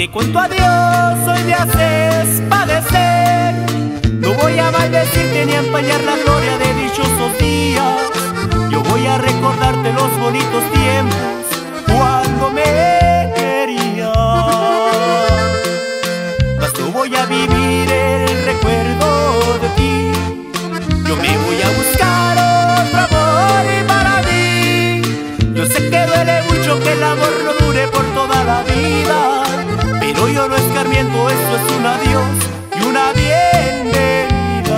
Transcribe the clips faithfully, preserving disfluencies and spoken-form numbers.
Aunque con tu adiós hoy me haces padecer, no voy a maldecirte ni a empañar la gloria de dichosos días. Yo voy a recordarte los bonitos tiempos cuando me querías. Mas no voy a vivir el recuerdo de ti. Yo me voy a buscar otro amor y para mí. Yo sé que duele mucho que el amor no dure por toda la vida, pero yo no escarmiento, esto es un adiós y una bienvenida.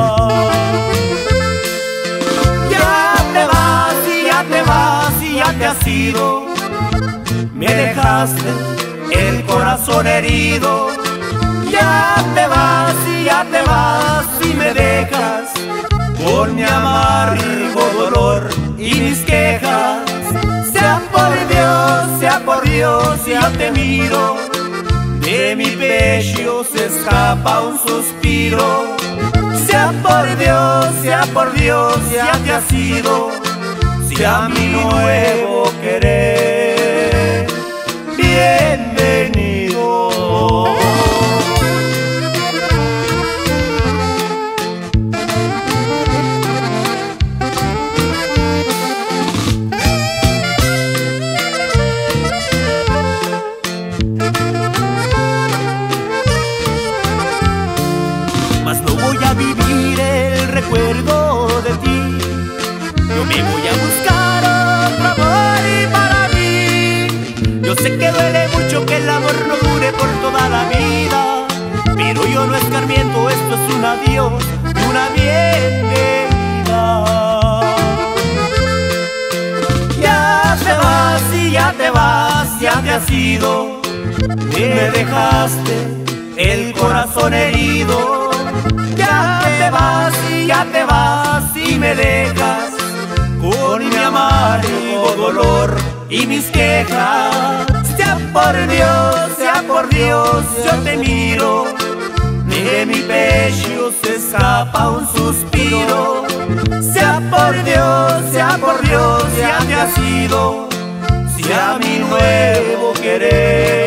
Ya te vas y ya te vas y ya te has ido. Me dejaste el corazón herido. Ya te vas y ya te vas y me dejas con mi amargo dolor y mis quejas. Sea por Dios, sea por Dios, yo te miro. De mi pecho se escapa un suspiro. Sea por Dios, sea por Dios, ya te has ido. Sea mi nuevo querer, bienvenido. Mas no voy a vivir el recuerdo de ti. Yo me voy a buscar otro amor y para mí. Yo sé que duele mucho que el amor no dure por toda la vida, pero yo no escarmiento, esto es un adiós y una bienvenida. Ya te vas y ya te vas, ya te has ido. Me dejaste el corazón herido. Ya te vas y ya te vas y me dejas con mi amargo dolor y mis quejas. Sea por Dios, sea por Dios, yo te miro. De mi pecho se escapa un suspiro. Sea por Dios, sea por Dios, ya te has ido. Sea mi nuevo querer.